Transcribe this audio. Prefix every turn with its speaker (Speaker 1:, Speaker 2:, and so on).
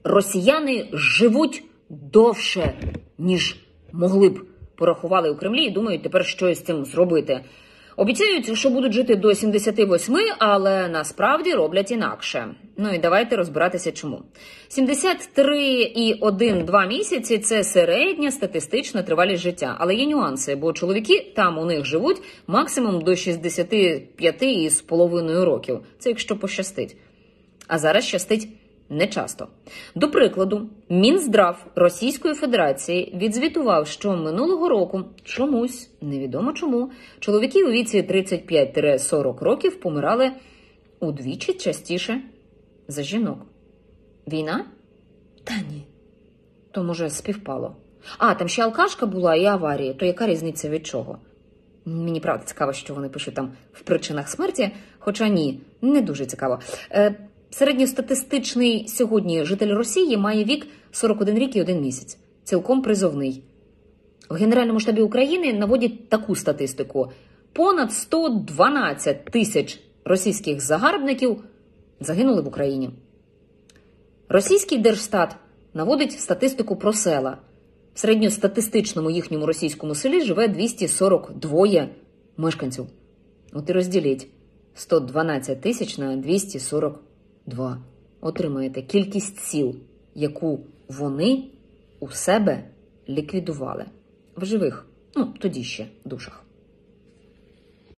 Speaker 1: росіяни живуть довше, ніж могли б, порахували у Кремлі і думають тепер щось з цим зробити. Обіцяють, що будуть жити до 78, але насправді роблять інакше. Ну і давайте розбиратися чому. 73,1-2 місяці – це середня статистична тривалість життя. Але є нюанси, бо чоловіки там у них живуть максимум до 65,5 років. Це якщо пощастить. А зараз щастить не часто. До прикладу, Мінздрав Російської Федерації відзвітував, що минулого року чомусь, невідомо чому, чоловіки у віці 35-40 років помирали удвічі частіше за жінок. Війна? Та ні. То, може, співпало. А, там ще алкашка була і аварії. То яка різниця від чого? Мені правда цікаво, що вони пишуть там в причинах смерті, хоча ні, не дуже цікаво. Середньостатистичний сьогодні житель Росії має вік 41 рік і 1 місяць. Цілком призовний. В Генеральному штабі України наводять таку статистику. Понад 112 тисяч російських загарбників загинули в Україні. Російський Держстат наводить статистику про села. В середньостатистичному їхньому російському селі живе 242 мешканців. От і розділіть 112 тисяч на 242. Отримаєте кількість сіл, яку вони у себе ліквідували. В живих, тоді ще, душах.